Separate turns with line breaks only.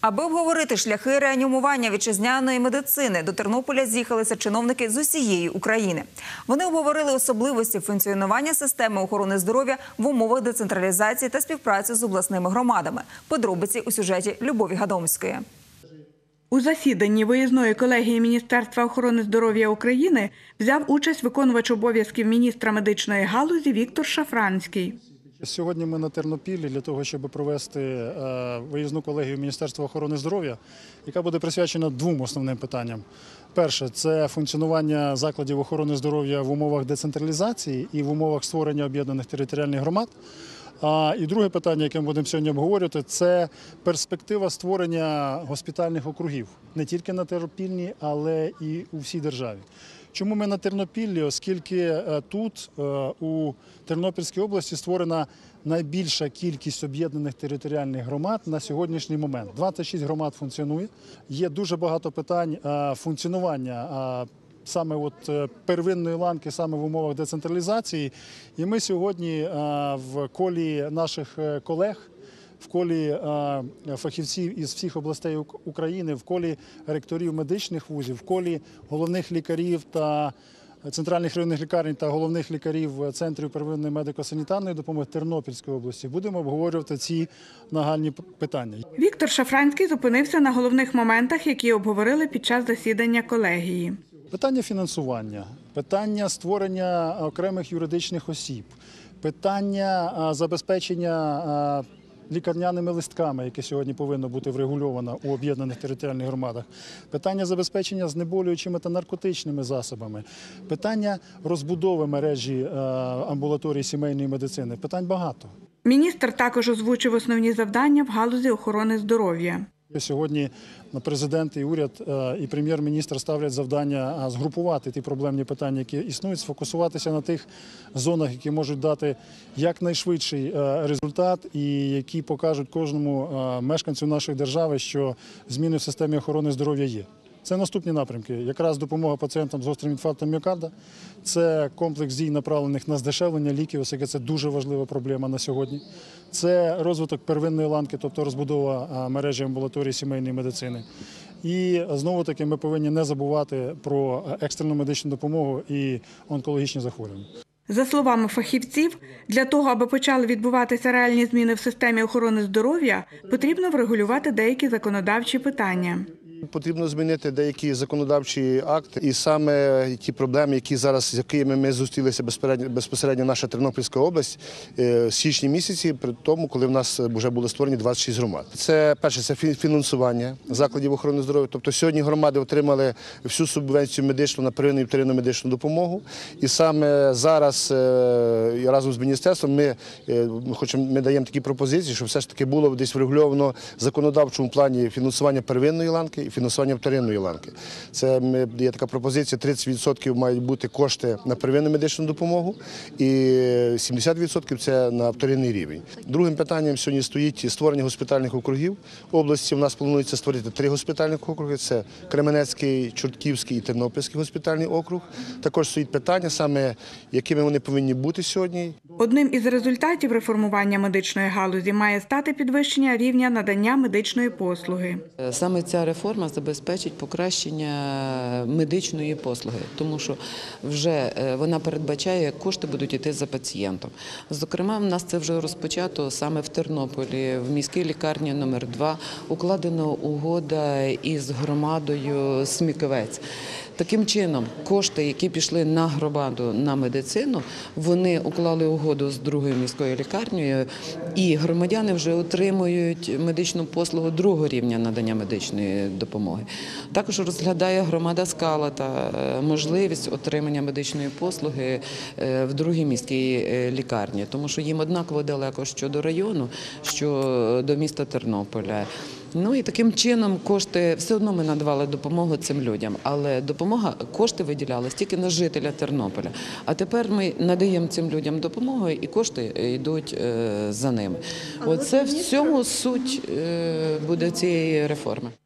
Аби обговорити шляхи реанімування вітчизняної медицини, до Тернополя з'їхалися чиновники з усієї України. Вони обговорили особливості функціонування системи охорони здоров'я в умовах децентралізації та співпраці з обласними громадами. Подробиці у сюжеті Любові Гадомської.
У засіданні виїзної колегії Міністерства охорони здоров'я України взяв участь виконувач обов'язків міністра медичної галузі Віктор Шафранський.
Сьогодні ми на Тернопіллі для того, щоб провести виїзну колегію Міністерства охорони здоров'я, яка буде присвячена двом основним питанням. Перше – це функціонування закладів охорони здоров'я в умовах децентралізації і в умовах створення об'єднаних територіальних громад. І друге питання, яке ми будемо сьогодні обговорювати, це перспектива створення госпітальних округів не тільки на Тернопільні, але і у всій державі. Чому ми на Тернопіллі? Оскільки тут, у Тернопільській області, створена найбільша кількість об'єднаних територіальних громад на сьогоднішній момент. 26 громад функціонує. Є дуже багато питань функціонування саме первинної ланки, саме в умовах децентралізації. І ми сьогодні в колі наших колег, в колі фахівців із всіх областей України, в колі ректорів медичних вузів, в колі головних лікарів та центральних районних лікарень та головних лікарів Центрів первинної медико-санітарної допомоги Тернопільської області будемо обговорювати ці нагальні питання.
Віктор Шафранський зупинився на головних моментах, які обговорили під час засідання колегії.
Питання фінансування, питання створення окремих юридичних осіб, питання забезпечення лікарняними листками, яке сьогодні повинно бути врегульовано у об'єднаних територіальних громадах, питання забезпечення знеболюючими та наркотичними засобами, питання розбудови мережі амбулаторій сімейної медицини. Питань багато.
Міністр також озвучив основні завдання в галузі охорони здоров'я.
Сьогодні президент і уряд, і прем'єр-міністр ставлять завдання згрупувати ті проблемні питання, які існують, сфокусуватися на тих зонах, які можуть дати якнайшвидший результат і які покажуть кожному мешканцю нашої держави, що зміни в системі охорони здоров'я є. Це наступні напрямки. Якраз допомога пацієнтам з гострим інфарктом міокарда. Це комплекс дій, направлених на здешевлення ліків, оскільки це дуже важлива проблема на сьогодні. Це розвиток первинної ланки, тобто розбудова мережі амбулаторій сімейної медицини. І знову-таки ми повинні не забувати про екстрену медичну допомогу і онкологічні захворювання.
За словами фахівців, для того, аби почали відбуватися реальні зміни в системі охорони здоров'я, потрібно врегулювати деякі законодавчі питання.
Потрібно змінити деякі законодавчі акти і саме ті проблеми, з якими ми зустрілися безпосередньо наша Тернопільська область в січні місяці, при тому, коли в нас вже були створені 26 громад. Це перше, це фінансування закладів охорони здоров'я. Тобто сьогодні громади отримали всю субвенцію медичну на первинну і вторинну медичну допомогу. І саме зараз разом з міністерством ми даємо такі пропозиції, щоб все ж таки було десь врегульовано в законодавчому плані фінансування первинної ланки і фінансування вторинної ланки. Це є така пропозиція, 30% мають бути кошти на первинну медичну допомогу і 70% це на вторинний рівень. Другим питанням сьогодні стоїть створення госпітальних округів. В області у нас планується створити 3 госпітальних округи. Це Кременецький, Чортківський і Тернопільський госпітальний округ. Також стоїть питання, саме якими вони повинні бути сьогодні.
Одним із результатів реформування медичної галузі має стати підвищення рівня надання медичної послуги.
Саме ця реформа забезпечить покращення медичної послуги, тому що вже вона передбачає, як кошти будуть йти за пацієнтом. Зокрема, в нас це вже розпочато саме в Тернополі, в міській лікарні номер 2 укладена угода із громадою Сміковець. Таким чином, кошти, які пішли на громаду на медицину, вони уклали угоду з другою міською лікарнею, і громадяни вже отримують медичну послугу другого рівня надання медичної допомоги. Також розглядає громада Скалата можливість отримання медичної послуги в другій міській лікарні, тому що їм однаково далеко що до району, що до міста Тернополя. Ну і таким чином кошти, все одно ми надавали допомогу цим людям, але кошти виділялись тільки на жителя Тернополя. А тепер ми надаємо цим людям допомогу і кошти йдуть за ними. Оце в цьому суть буде цієї реформи.